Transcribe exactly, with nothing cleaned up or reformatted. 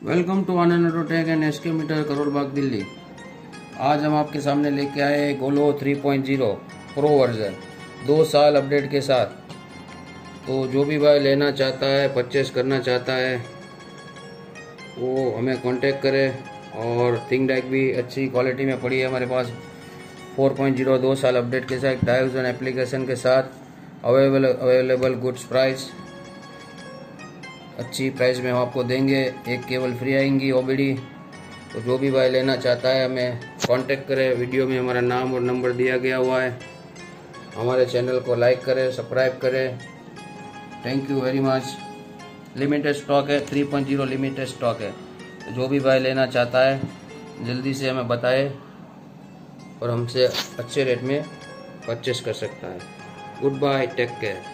Welcome to Anand autotech and SK meter, Karol Bagh, Delhi. आज हम आपके सामने लेके आए गोलो three point zero pro version, दो साल अपडेट के साथ। तो जो भी भाई लेना चाहता है, परचेस करना चाहता है, वो हमें कांटेक्ट करे। और थिंग डेक भी अच्छी क्वालिटी में पड़ी है हमारे पास। फोर पॉइंट ज़ीरो दो साल अपडेट के साथ, डायोजन एप्लीकेशन के साथ अवेलेबल अवेलेबल गुड्स प्राइस, अच्छी प्राइस में हम आपको देंगे। एक केबल फ्री आएंगी ओबीडी। तो जो भी भाई लेना चाहता है हमें कांटेक्ट करें। वीडियो में हमारा नाम और नंबर दिया गया हुआ है। हमारे चैनल को लाइक करें, सब्सक्राइब करें। Thank you very much. Limited stock है, three point zero limited stock है। तो जो भी भाई लेना चाहता है जल्दी से हमें बताए और हमसे अच्छे रेट में परचेस कर सकता है। Goodbye, take care.